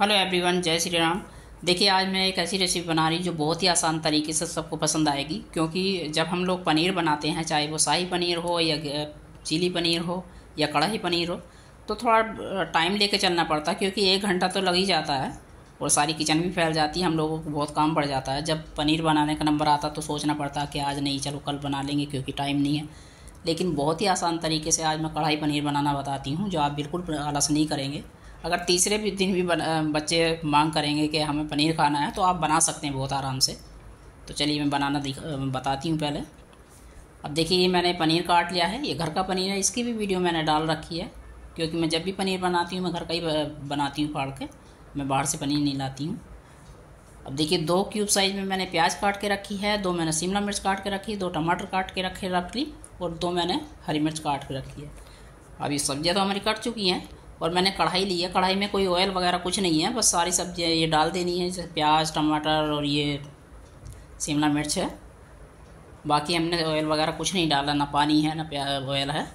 Hello everyone, जय श्री राम। देखिए, आज मैं एक ऐसी रेसिपी बना रही हूँ जो बहुत ही आसान तरीके से सबको पसंद आएगी। क्योंकि जब हम लोग पनीर बनाते हैं, चाहे वो शाही पनीर हो या चिली पनीर हो या कढ़ाई पनीर हो, तो थोड़ा टाइम लेके चलना पड़ता है। क्योंकि 1 घंटा तो लग ही जाता है और सारी किचन भी फैल जाती है, हम लोगों को बहुत काम पड़ जाता है। जब पनीर बनाने का नंबर आता तो सोचना पड़ता कि आज नहीं, चलो कल बना लेंगे क्योंकि टाइम नहीं है। लेकिन बहुत ही आसान तरीके से आज मैं कढ़ाई पनीर बनाना बताती हूँ, जो आप बिल्कुल आलस नहीं करेंगे। अगर तीसरे भी दिन भी बच्चे मांग करेंगे कि हमें पनीर खाना है, तो आप बना सकते हैं बहुत आराम से। तो चलिए मैं बनाना बताती हूँ पहले। अब देखिए, ये मैंने पनीर काट लिया है। ये घर का पनीर है, इसकी भी वीडियो मैंने डाल रखी है। क्योंकि मैं जब भी पनीर बनाती हूँ मैं घर का ही बनाती हूँ फाड़ के, मैं बाहर से पनीर नहीं लाती हूँ। अब देखिए, 2 क्यूब साइज़ में मैंने प्याज काट के रखी है, 2 मैंने शिमला मिर्च काट के रखी, 2 टमाटर काट के रख ली और 2 मैंने हरी मिर्च काट के रखी है। अब ये सब्जियाँ तो हमारी कट चुकी हैं और मैंने कढ़ाई ली है। कढ़ाई में कोई ऑयल वगैरह कुछ नहीं है, बस सारी सब्जियाँ ये डाल देनी है, जैसे प्याज, टमाटर और ये शिमला मिर्च है। बाकी हमने ऑयल वगैरह कुछ नहीं डाला, ना पानी है ना ऑयल है।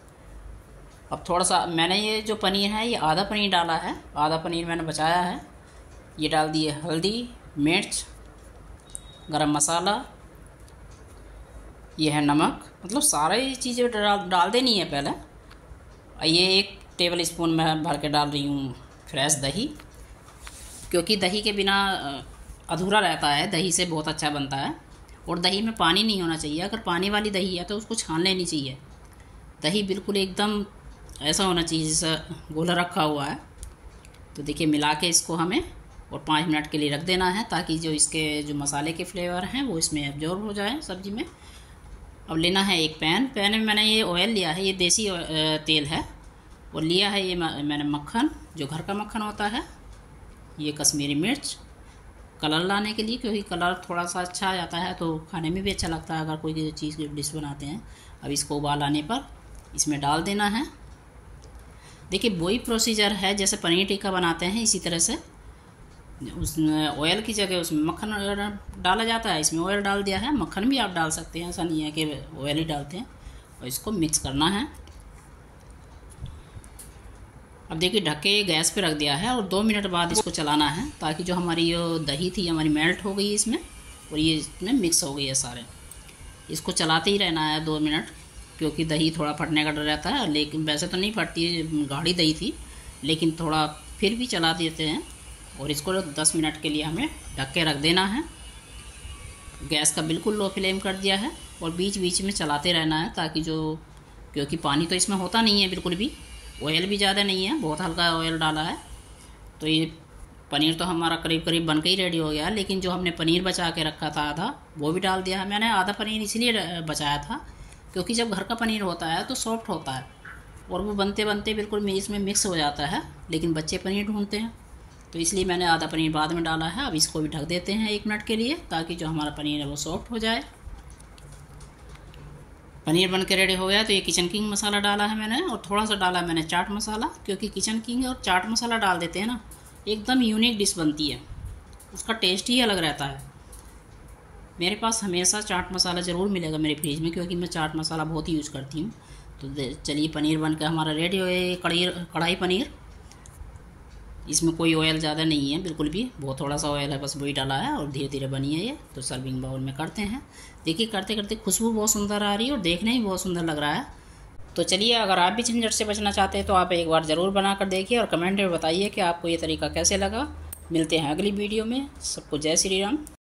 अब थोड़ा सा मैंने ये जो पनीर है, ये आधा पनीर डाला है, आधा पनीर मैंने बचाया है। ये डाल दिए हल्दी, मिर्च, गरम मसाला, ये है नमक, मतलब सारी चीज़ें डाल देनी है पहले। ये 1 टेबल स्पून मैं भर के डाल रही हूँ फ्रेश दही, क्योंकि दही के बिना अधूरा रहता है, दही से बहुत अच्छा बनता है। और दही में पानी नहीं होना चाहिए, अगर पानी वाली दही है तो उसको छान लेनी चाहिए। दही बिल्कुल एकदम ऐसा होना चाहिए जैसा घोला रखा हुआ है। तो देखिए, मिला के इसको हमें और 5 मिनट के लिए रख देना है, ताकि जो इसके जो मसाले के फ्लेवर हैं वो इसमें एब्जॉर्ब हो जाए सब्ज़ी में। अब लेना है एक पैन में मैंने ये ऑयल लिया है, ये देसी तेल है। और लिया है ये मैंने मक्खन, जो घर का मक्खन होता है। ये कश्मीरी मिर्च कलर लाने के लिए, क्योंकि कलर थोड़ा सा अच्छा आ जाता है तो खाने में भी अच्छा लगता है अगर कोई चीज़ की डिश बनाते हैं। अब इसको उबाल आने पर इसमें डाल देना है। देखिए, वही प्रोसीजर है जैसे पनीर टिक्का बनाते हैं, इसी तरह से उसमें ऑयल की जगह उसमें मक्खन डाला जाता है। इसमें ऑयल डाल दिया है, मक्खन भी आप डाल सकते हैं, ऐसा नहीं है कि ऑयल ही डालते हैं। और इसको मिक्स करना है। अब देखिए, ढक के गैस पे रख दिया है और 2 मिनट बाद इसको चलाना है, ताकि जो हमारी ये दही थी हमारी मेल्ट हो गई इसमें और ये इसमें मिक्स हो गई है सारे। इसको चलाते ही रहना है 2 मिनट, क्योंकि दही थोड़ा फटने का डर रहता है। लेकिन वैसे तो नहीं फटती, गाढ़ी दही थी, लेकिन थोड़ा फिर भी चला देते हैं। और इसको 10 मिनट के लिए हमें ढक के रख देना है। गैस का बिल्कुल लो फ्लेम कर दिया है और बीच बीच में चलाते रहना है, ताकि क्योंकि पानी तो इसमें होता नहीं है बिल्कुल भी, ऑयल भी ज़्यादा नहीं है, बहुत हल्का ऑयल डाला है। तो ये पनीर तो हमारा करीब करीब बन के ही रेडी हो गया। लेकिन जो हमने पनीर बचा के रखा था आधा, वो भी डाल दिया है मैंने। आधा पनीर इसलिए बचाया था क्योंकि जब घर का पनीर होता है तो सॉफ्ट होता है और वो बनते बनते बिल्कुल इसमें मिक्स हो जाता है। लेकिन बच्चे पनीर ढूंढते हैं, तो इसलिए मैंने आधा पनीर बाद में डाला है। अब इसको भी ढक देते हैं 1 मिनट के लिए, ताकि जो हमारा पनीर है वो सॉफ्ट हो जाए। पनीर बन के रेडी हो गया। तो ये किचन किंग मसाला डाला है मैंने, और थोड़ा सा डाला मैंने चाट मसाला, क्योंकि किचन किंग और चाट मसाला डाल देते हैं ना, एकदम यूनिक डिश बनती है, उसका टेस्ट ही अलग रहता है। मेरे पास हमेशा चाट मसाला ज़रूर मिलेगा मेरे फ्रिज में, क्योंकि मैं चाट मसाला बहुत यूज़ करती हूँ। तो चलिए, पनीर बन के हमारा रेडी हो गया। कढ़ाई पनीर, इसमें कोई ऑयल ज़्यादा नहीं है बिल्कुल भी, बहुत थोड़ा सा ऑयल है, बस वही डाला है और धीरे धीरे बनी है ये। तो सर्विंग बाउल में करते हैं। देखिए, करते करते खुशबू बहुत सुंदर आ रही है और देखने ही बहुत सुंदर लग रहा है। तो चलिए, अगर आप भी झंझट से बचना चाहते हैं तो आप एक बार ज़रूर बना कर देखिए और कमेंट में बताइए कि आपको ये तरीका कैसे लगा। मिलते हैं अगली वीडियो में। सबको जय श्री राम।